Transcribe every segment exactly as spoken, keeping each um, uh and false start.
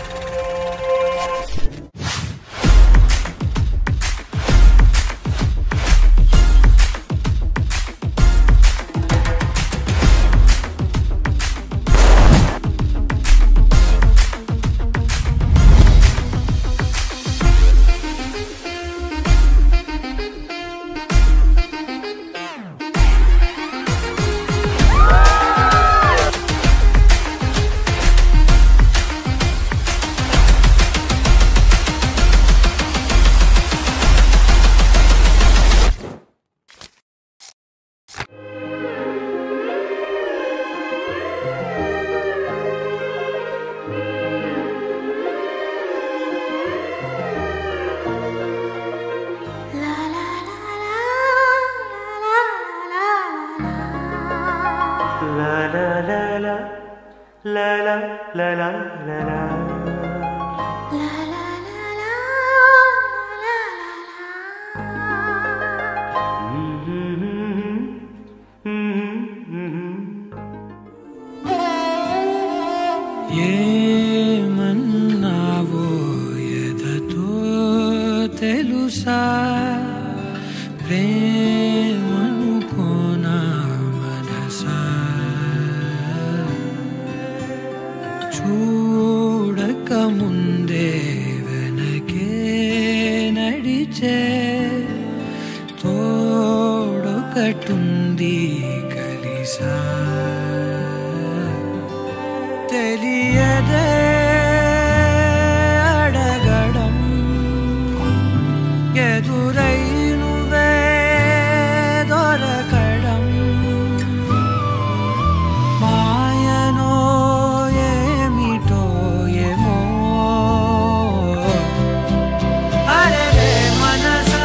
ఏమన్నావో ఎదతో తెలుసా ప్రేమనుకోనా మనసా చూడక ముందే వెనకే నడిచే తోడొకటుంది కలిసా తెలియదే అడగడం ఎదురై నువ్వే దొరకడం మాయనో ఏమిటో ఏమో అరే మనసా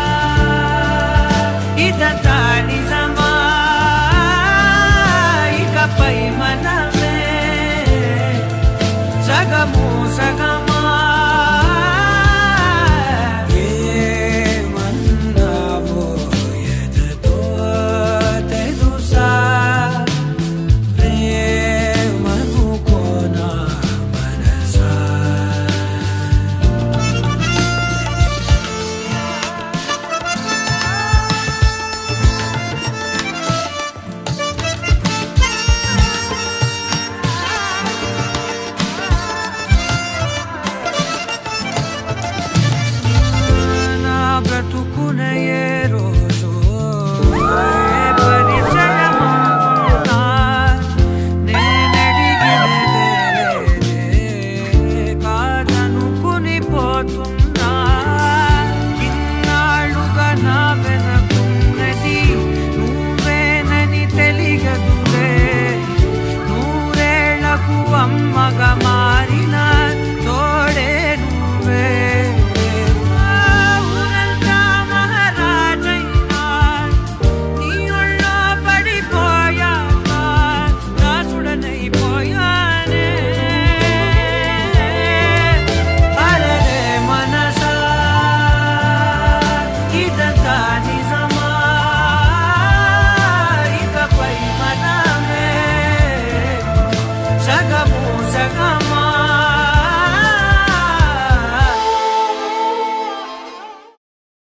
ఇదంతా నిజమా ఇకపై మనమే సగము సగమా ఏమన్నావో ఎదతో తెలుసా ప్రేమనుకోనా మనసా బ్రతుకునే ఏ రోజు పరిచయమవుతున్నా నేనడిగినదే కాదనుకుని పోతున్నా